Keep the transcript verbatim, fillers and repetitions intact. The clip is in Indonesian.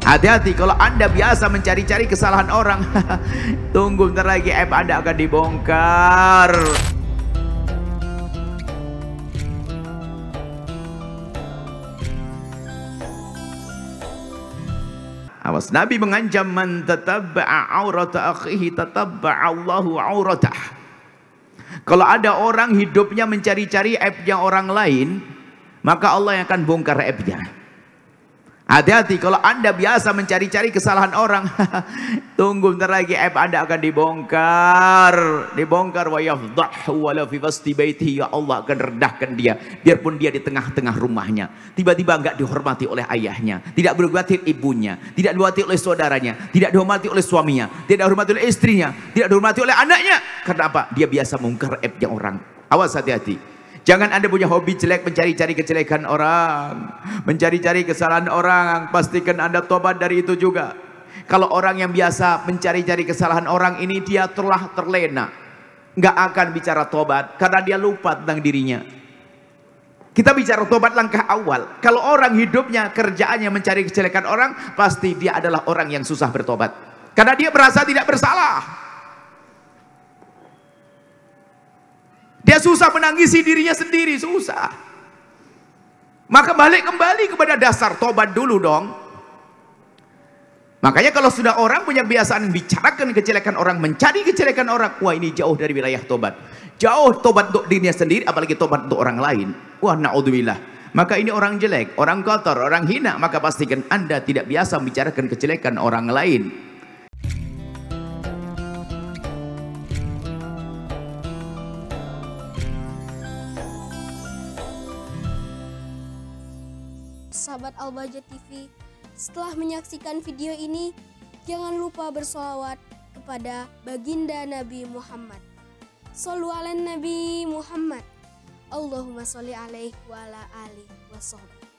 Hati-hati kalau Anda biasa mencari-cari kesalahan orang. Tunggu bentar lagi aib Anda akan dibongkar. Awas, Nabi mengancam, man tatabba'a aurata akhihi tatabba'a Allahu auratah. Kalau ada orang hidupnya mencari-cari aibnya orang lain, maka Allah yang akan bongkar aibnya. Hati-hati kalau Anda biasa mencari-cari kesalahan orang. Tunggu bentar lagi aib Anda akan dibongkar. Dibongkar wa yafdahu wa la fi wasti baitihi. Ya Allah akan rendahkan dia biarpun dia di tengah-tengah rumahnya. Tiba-tiba enggak dihormati oleh ayahnya, tidak dihormati ibunya, tidak dihormati oleh saudaranya, tidak dihormati oleh suaminya, tidak dihormati oleh istrinya, tidak dihormati oleh anaknya. Karena apa? Dia biasa mengungkar aibnya orang. Awas, hati-hati. Jangan Anda punya hobi jelek, mencari-cari kejelekan orang, mencari-cari kesalahan orang. Pastikan Anda tobat dari itu juga. Kalau orang yang biasa mencari-cari kesalahan orang ini, dia telah terlena, nggak akan bicara tobat karena dia lupa tentang dirinya. Kita bicara tobat langkah awal. Kalau orang hidupnya kerjaannya mencari kejelekan orang, pasti dia adalah orang yang susah bertobat karena dia merasa tidak bersalah. Dia susah menangisi dirinya sendiri, susah. Maka balik kembali kepada dasar, tobat dulu dong. Makanya kalau sudah orang punya kebiasaan bicarakan kejelekan orang, mencari kejelekan orang, wah ini jauh dari wilayah tobat. Jauh tobat untuk dirinya sendiri, apalagi tobat untuk orang lain. Wah, na'udzubillah. Maka ini orang jelek, orang kotor, orang hina. Maka pastikan Anda tidak biasa membicarakan kejelekan orang lain. Sahabat Al-Bahjah T V, setelah menyaksikan video ini, jangan lupa bersolawat kepada baginda Nabi Muhammad. Shollu ala Nabi Muhammad. Allahumma sholli alaihi wa ala alihi wa sahbihi.